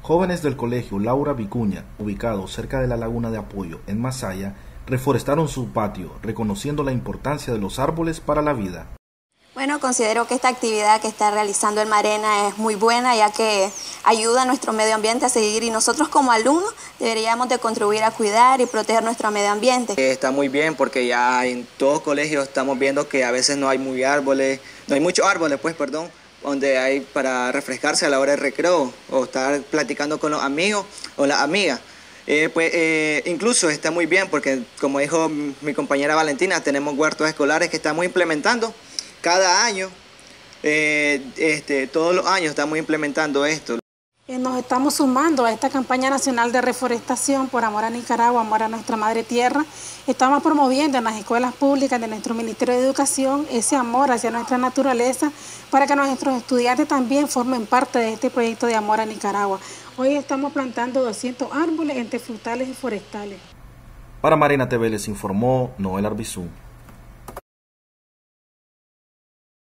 Jóvenes del colegio Laura Vicuña, ubicado cerca de la Laguna de Apoyo, en Masaya, reforestaron su patio, reconociendo la importancia de los árboles para la vida. Bueno, considero que esta actividad que está realizando el Marena es muy buena, ya que ayuda a nuestro medio ambiente a seguir, y nosotros como alumnos deberíamos de contribuir a cuidar y proteger nuestro medio ambiente. Está muy bien, porque ya en todos colegios estamos viendo que a veces no hay muchos árboles, donde hay para refrescarse a la hora de recreo o estar platicando con los amigos o las amigas. Incluso está muy bien porque, como dijo mi compañera Valentina, tenemos huertos escolares que estamos implementando cada año. Todos los años estamos implementando esto. Nos estamos sumando a esta campaña nacional de reforestación por amor a Nicaragua, amor a nuestra madre tierra. Estamos promoviendo en las escuelas públicas de nuestro Ministerio de Educación ese amor hacia nuestra naturaleza para que nuestros estudiantes también formen parte de este proyecto de amor a Nicaragua. Hoy estamos plantando 200 árboles entre frutales y forestales. Para Marena TV les informó Noel Arbizú.